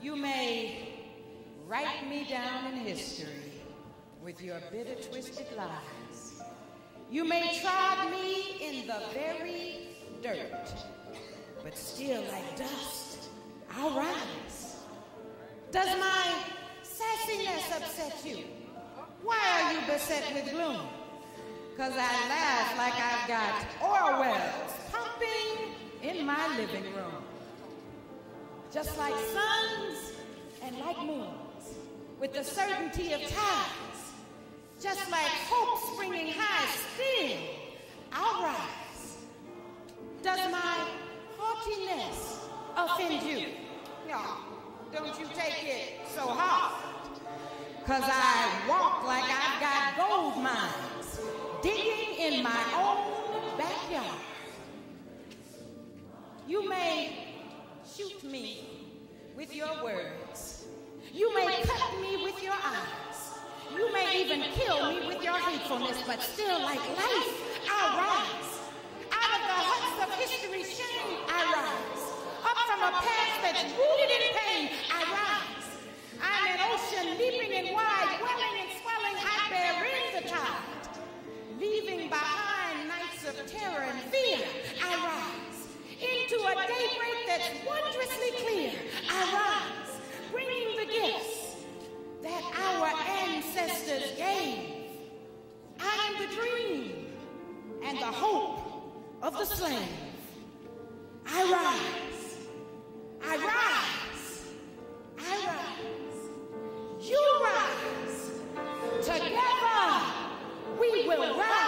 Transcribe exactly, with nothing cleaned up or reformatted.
You may write me down in history with your bitter, twisted lies. You may trod me in the very dirt, but still like dust, I'll rise. Does my sassiness upset you? Why are you beset with gloom? 'Cause I laugh like I've got oil wells pumping in my living room. Just like suns and like moons, with the certainty of tides, just like hope springing high, still I'll rise. Does my haughtiness offend you? No, don't you take it so hard. 'Cause I walk like I've got gold mines digging in my own backyard. You may shoot me with your words. You may cut me with your eyes. You may even kill me with your hatefulness, but still like life, I'll rise. Out of the huts of history's shame, I rise. Up from a past that's rooted in pain, I rise. I'm an ocean leaping and wide, welling and swelling, I bear in the tide. Leaving behind nights of terror and fear, I rise. Into a daybreak that's wondrously clear, I rise. Bringing the gifts that our ancestors gave. I am the dream and the hope of the slave. I rise. I rise. I rise. You rise. Together we will rise.